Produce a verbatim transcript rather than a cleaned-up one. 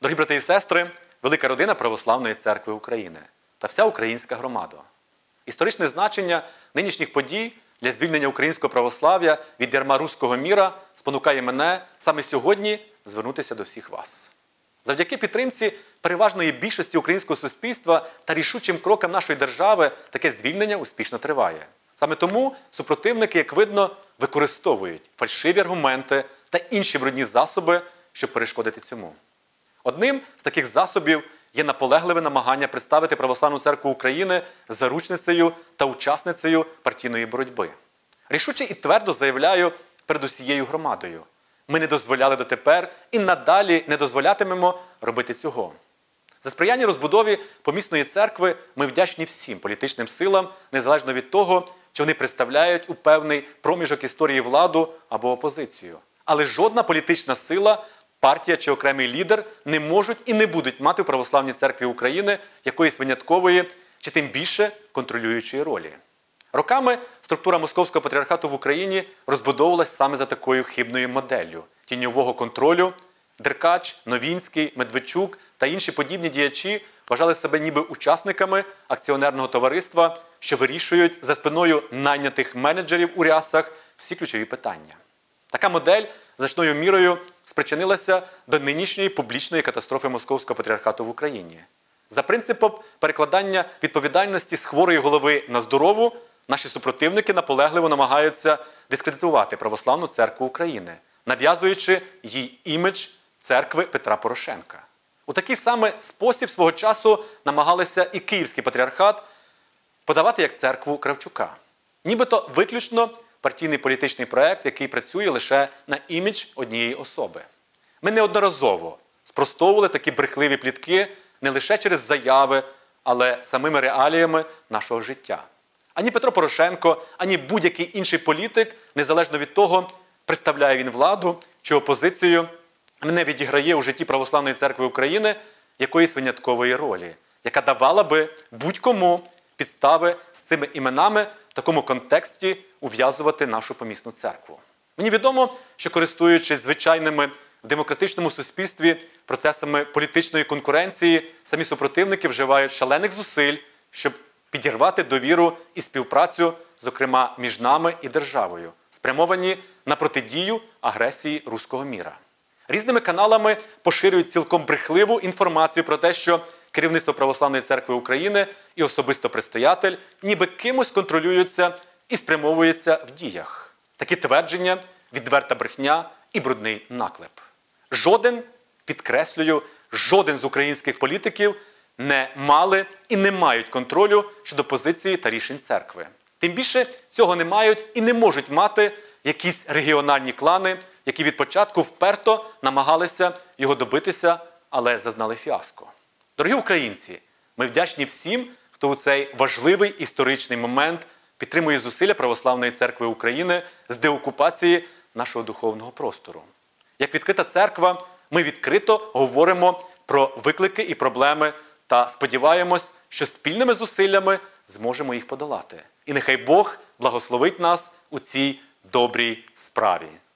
Дорогі брати і сестри, велика родина Православної Церкви України та вся українська громада. Історичне значення нинішніх подій для звільнення українського православ'я від ярма руського міра спонукає мене саме сьогодні звернутися до всіх вас. Завдяки підтримці переважної більшості українського суспільства та рішучим крокам нашої держави таке звільнення успішно триває. Саме тому супротивники, як видно, використовують фальшиві аргументи та інші брудні засоби, щоб перешкодити цьому. Одним з таких засобів є наполегливе намагання представити Православну Церкву України заручницею та учасницею партійної боротьби. Рішуче і твердо заявляю перед усією громадою. Ми не дозволяли дотепер і надалі не дозволятимемо робити цього. За сприяння розбудові помісної церкви ми вдячні всім політичним силам, незалежно від того, чи вони представляють у певний проміжок історії владу або опозицію. Але жодна політична сила, партія чи окремий лідер не можуть і не будуть мати в Православній Церкві України якоїсь виняткової чи тим більше контролюючої ролі. Роками структура Московського патріархату в Україні розбудовувалась саме за такою хибною моделлю тіньового контролю. Деркач, Новінський, Медведчук та інші подібні діячі вважали себе ніби учасниками акціонерного товариства, що вирішують за спиною найнятих менеджерів у рясах всі ключові питання. Така модель значною мірою спричинилася до нинішньої публічної катастрофи Московського патріархату в Україні. За принципом перекладання відповідальності з хворої голови на здорову, наші супротивники наполегливо намагаються дискредитувати Православну Церкву України, нав'язуючи їй імідж церкви Петра Порошенка. У такий самий спосіб свого часу намагалися і Київський патріархат подавати як церкву Кравчука. Нібито виключно партійний політичний проект, який працює лише на імідж однієї особи. Ми неодноразово спростовували такі брехливі плітки не лише через заяви, але самими реаліями нашого життя. Ані Петро Порошенко, ані будь-який інший політик, незалежно від того, представляє він владу чи опозицію, не відіграє у житті Православної Церкви України якоїсь виняткової ролі, яка давала би будь-кому підстави з цими іменами в такому контексті ув'язувати нашу помісну церкву. Мені відомо, що користуючись звичайними в демократичному суспільстві процесами політичної конкуренції, самі супротивники вживають шалених зусиль, щоб підірвати довіру і співпрацю, зокрема між нами і державою, спрямовані на протидію агресії руського міра. Різними каналами поширюють цілком брехливу інформацію про те, що керівництво Православної Церкви України і особисто предстоятель ніби кимось контролюються і спрямовуються в діях. Такі твердження – відверта брехня і брудний наклеп. Жоден, підкреслюю, жоден з українських політиків не мали і не мають контролю щодо позиції та рішень церкви. Тим більше цього не мають і не можуть мати якісь регіональні клани, які від початку вперто намагалися його добитися, але зазнали фіаско. Дорогі українці, ми вдячні всім, хто у цей важливий історичний момент підтримує зусилля Православної Церкви України з деокупації нашого духовного простору. Як відкрита церква, ми відкрито говоримо про виклики і проблеми та сподіваємось, що спільними зусиллями зможемо їх подолати. І нехай Бог благословить нас у цій добрій справі.